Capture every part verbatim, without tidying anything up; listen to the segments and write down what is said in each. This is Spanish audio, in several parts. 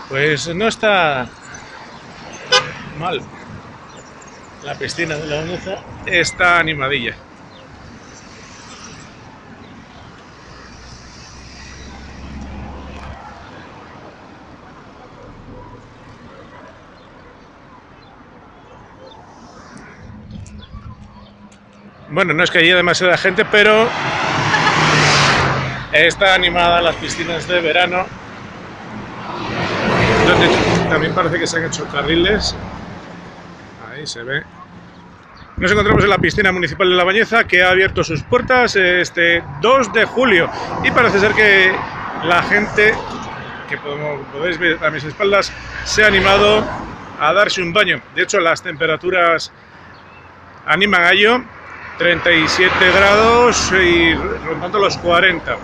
Pues no está mal. La piscina de la Bañeza está animadilla. Bueno, no es que haya demasiada gente, pero está animada las piscinas de verano, donde también parece que se han hecho carriles. Ahí se ve. Nos encontramos en la piscina municipal de La Bañeza, que ha abierto sus puertas este dos de julio, y parece ser que la gente, que como podéis ver a mis espaldas, se ha animado a darse un baño. De hecho, las temperaturas animan a ello. treinta y siete grados y rondando los cuarenta.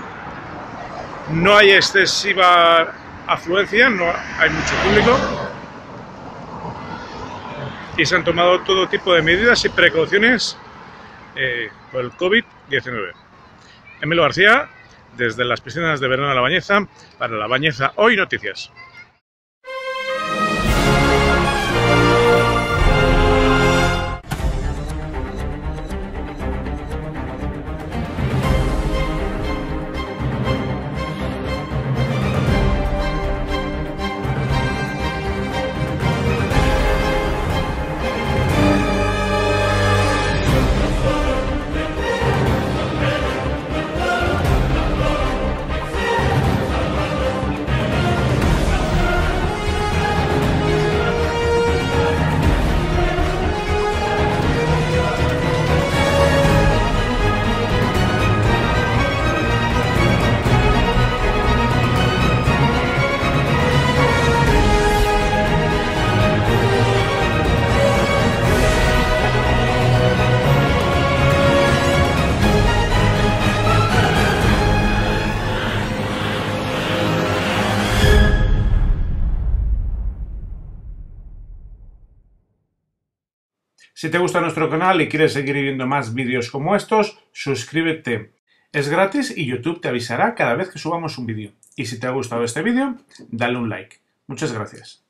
No hay excesiva afluencia, no hay mucho público, y se han tomado todo tipo de medidas y precauciones eh, por el COVID diecinueve. Emilio García, desde las piscinas de verano de La Bañeza, para La Bañeza Hoy Noticias. Si te gusta nuestro canal y quieres seguir viendo más vídeos como estos, suscríbete. Es gratis y YouTube te avisará cada vez que subamos un vídeo. Y si te ha gustado este vídeo, dale un like. Muchas gracias.